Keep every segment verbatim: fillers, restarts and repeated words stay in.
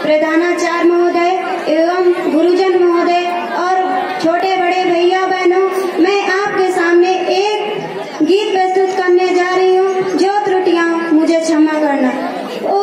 प्रधानाचार्य महोदय एवं गुरुजन महोदय और छोटे बड़े भैया बहनों, मैं आपके सामने एक गीत प्रस्तुत करने जा रही हूँ। जो त्रुटियां मुझे क्षमा करना। ओ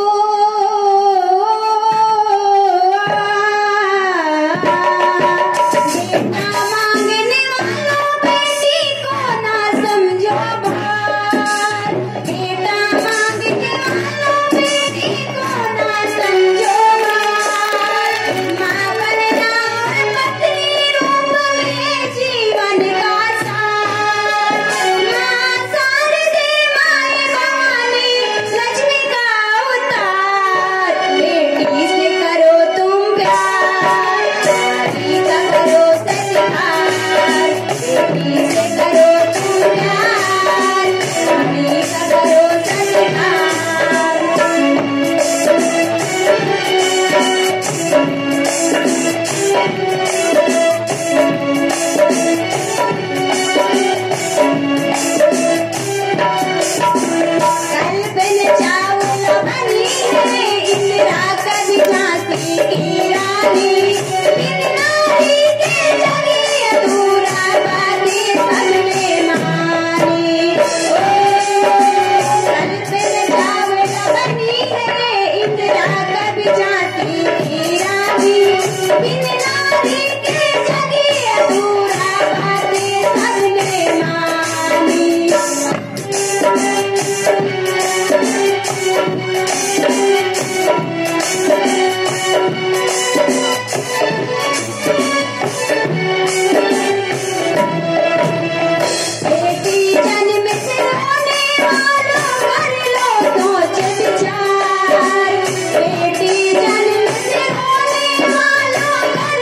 बेटी जन्म से होने वालों घर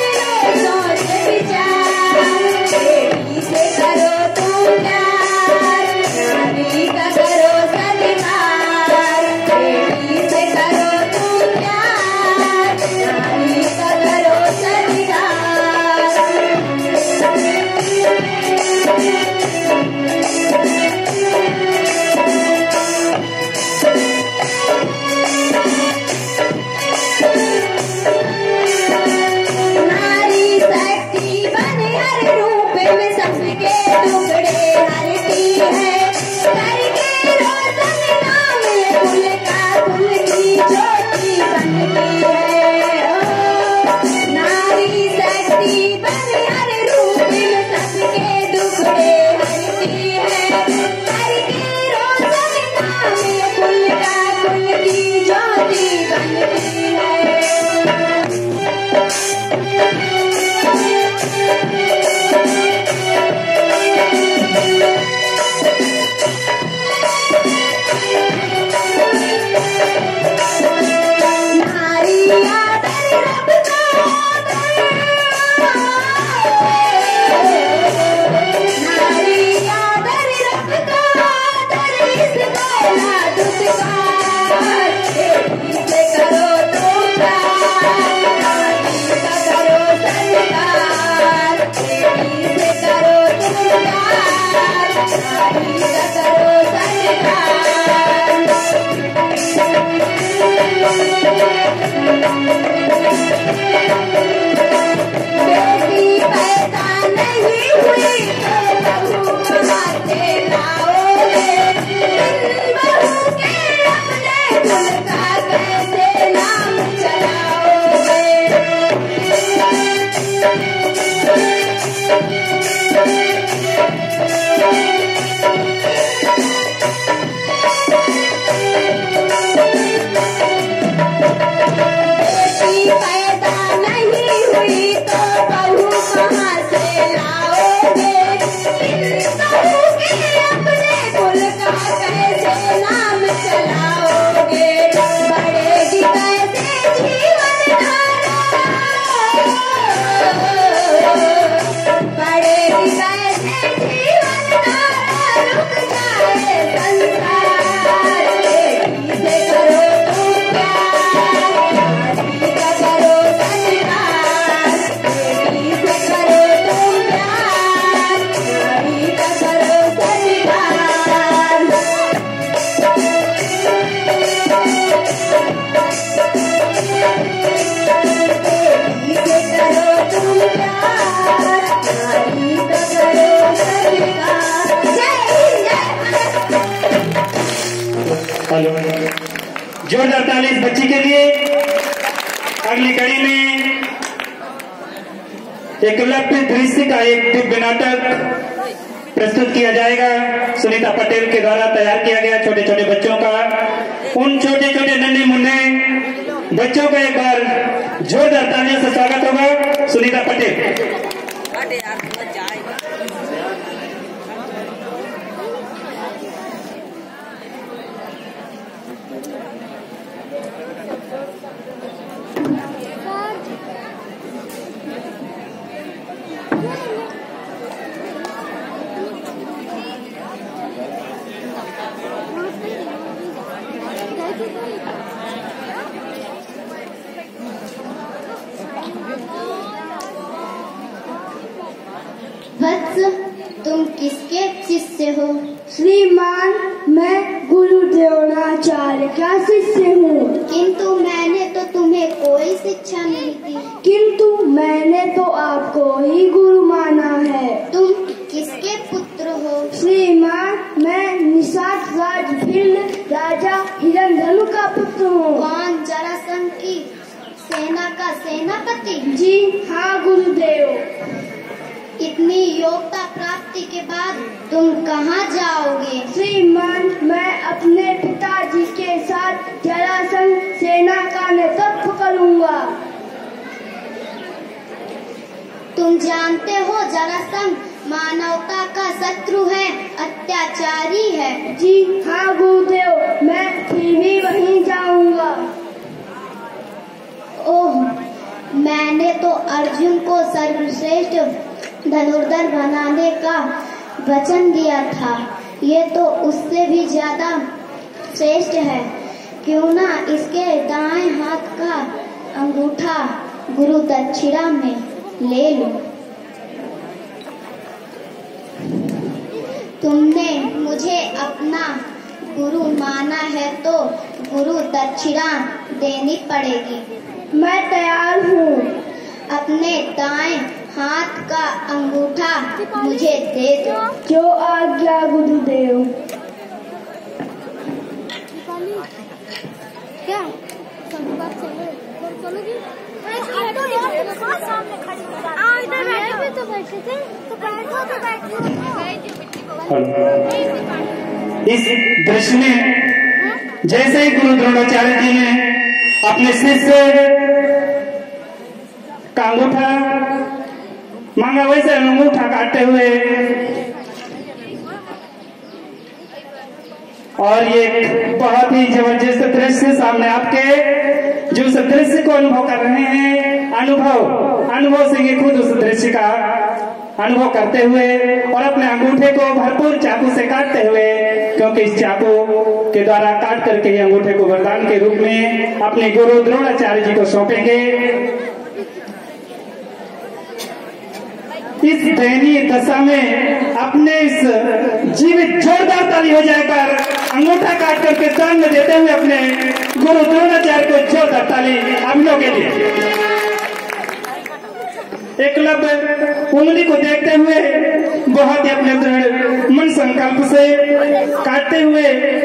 ताली इस बच्ची के लिए। अगली कड़ी में एकलव्य दृश्य का एक दिव्य नाटक प्रस्तुत किया जाएगा। सुनीता पटेल के द्वारा तैयार किया गया छोटे छोटे बच्चों का। उन छोटे छोटे नन्हे मुन्ने बच्चों का एक बार जोरदार तालियों से स्वागत होगा। सुनीता पटेल। वत्स, तुम किसके शिष्य हो? श्रीमान, मैं गुरु द्रोणाचार्य का शिष्य हूँ। किंतु मैंने तो तुम्हें कोई शिक्षा नहीं दी। किंतु मैंने तो आपको ही गुरु माना है। तुम किसके पुत्र हो? श्रीमान, मैं निषाद राज भिल्ल राजा हिरण्यधनु का पुत्र हूँ। कौन? जरासंध की सेना का सेनापति? जी हाँ गुरुदेव। इतनी योग्यता प्राप्ति के बाद तुम कहाँ जाओगे? श्रीमान, मैं अपने पिताजी के साथ जरासंध सेना का नेतृत्व करूँगा। तुम जानते हो जरासंध मानवता का शत्रु है, अत्याचारी है। जी हाँ गुरुदेव, मैं फिर भी वहीं जाऊँगा। ओह, मैंने तो अर्जुन को सर्वश्रेष्ठ धनुर्धर बनाने का वचन दिया था। ये तो उससे भी ज्यादा श्रेष्ठ है। क्यों ना इसके दाएं हाथ का अंगूठा गुरु दक्षिणा में ले लो। तुमने मुझे अपना गुरु माना है तो गुरु दक्षिणा देनी पड़ेगी। मैं तैयार हूँ। अपने दाएं हाथ का अंगूठा मुझे दे दो। जो आज्ञा गुरुदेव। क्या चलोगी? तो बैठे थे तो बैठो तो बैठो। इस दृश्य में जैसे ही गुरु द्रोणाचार्य जी ने अपने शिष्य का अंगूठा मांगा, वैसे अंगूठा काटते हुए और ये बहुत ही जबरदस्त दृश्य सामने आपके जो उस दृश्य को अनुभव कर रहे हैं, अनुभव अनुभव से ये खुद उस दृश्य का अनुभव करते हुए और अपने अंगूठे को भरपूर चाकू से काटते हुए, क्योंकि इस चाकू के द्वारा काट करके ये अंगूठे को वरदान के रूप में अपने गुरु द्रोणाचार्य जी को सौंपेंगे। इस दयनीय दशा में अपने इस जीवित जोरदार ताली हो जाए पर अंगूठा काट करके दान में देते हुए अपने गुरु द्रोणाचार्य को जोरदार ताली हम लोग के लिए। एकलव्य उंगली को देखते हुए बहुत ही अपने दृढ़ मन संकल्प से काटते हुए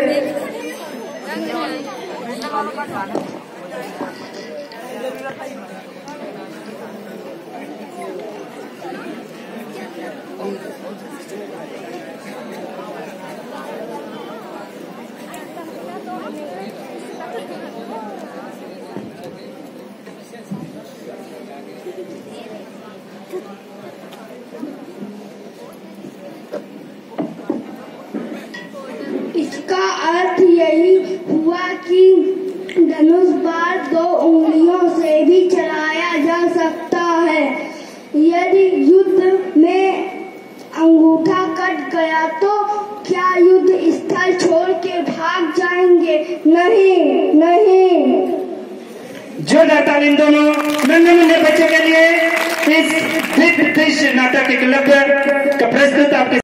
इसका अर्थ यही हुआ कि धनुष बाण दो उंगलियों से भी चलाया जा सकता है। यदि युद्ध में अंगूठा कट गया तो क्या युद्ध स्थल छोड़ के भाग जाएंगे? नहीं नहीं। जोरदार ताली इन दोनों नन्हे मुन्ने बच्चों के लिए। इस दृश्य नाटक एकलव्य का प्रस्तुत आपके